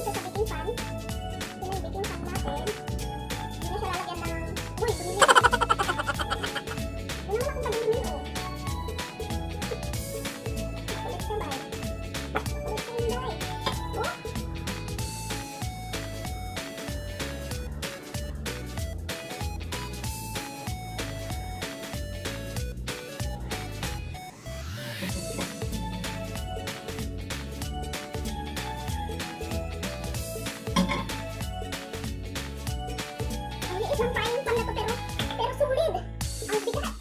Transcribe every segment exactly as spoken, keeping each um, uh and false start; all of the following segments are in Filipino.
siya sa baking pan. Ito na yung baking pan natin. Hindi na siya lalagyan ng... Uy, dumili! Ano na kung madumi, oh. Kulit sabay. Kulit sa inday. Oh! Isang frying pan na to pero pero sulit. Ang bigat.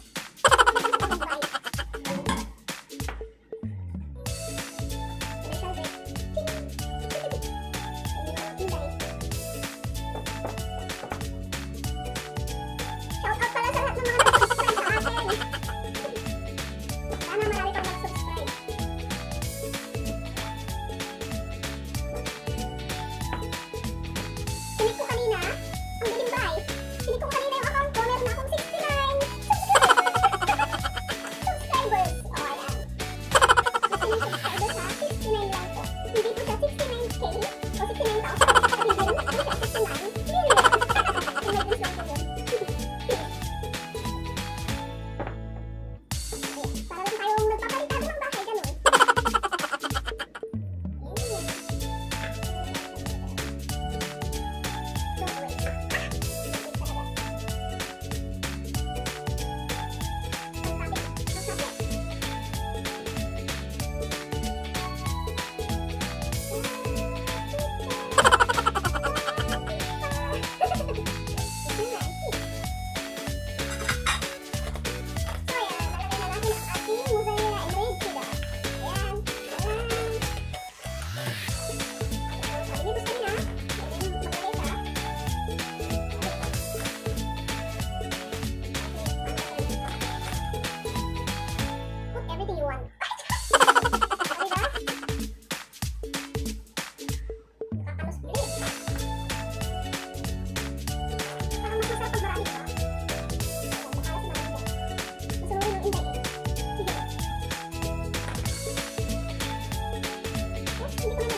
Shout out pala sa lahat ng mga nag-subscribe sa akin. Sana marami pang nag-subscribe. Tinik ko kanina, ang biling buy. Hindi ko kanina yung account ko, meron na akong sixty-nine subscribers. O, ayan. Kasi yung subscribers ha, sixty-nine lang po. Hindi po siya sixty-nine K o sixty-nine thousand. Hindi po siya sixty-nine million. Imagine lang po yun. Para lang tayong nagpapalitado ng bahay, ganun. Don't wait. Everything you want. Diba? Nakakalos bilis. Parang mas masarap pag marami, diba? Makalas na marami. Masunurin yung inday eh. Sige. Oh, hindi ko na